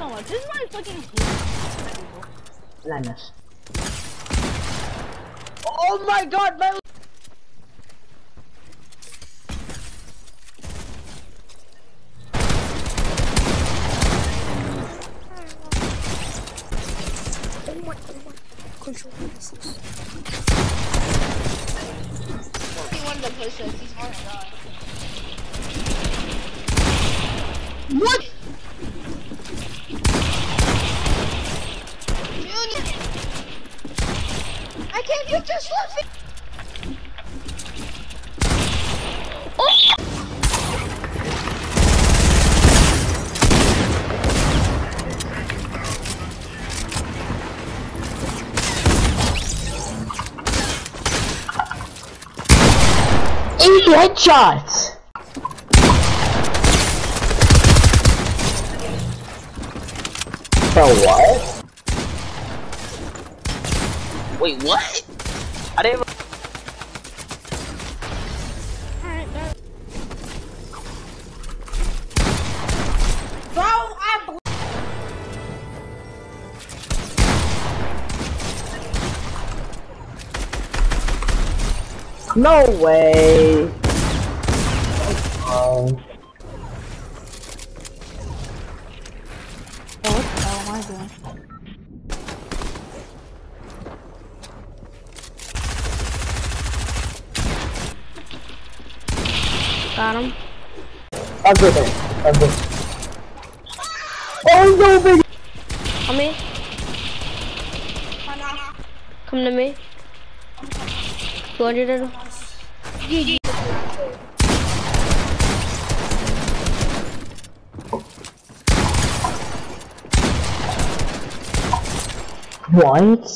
No, this is my fucking Linus. Oh my god, my control pieces. he wanted to push us, he's hard to die. what? Junior! I can't get this left. Headshots! So what? Wait, what? I didn't. Bro, I No way. Oh. Oh, what the hell am I doing? got him. I'm good. I'm good. Oh no, baby. Come here. Come to me. 200 and GG. What?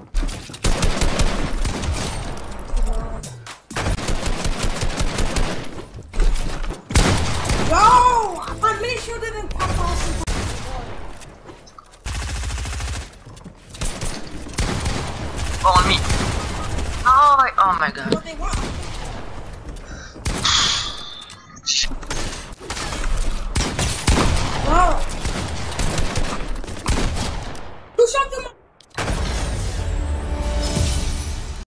Yo! My mini shield didn't pop off. Oh, on me. Oh my god. What they want?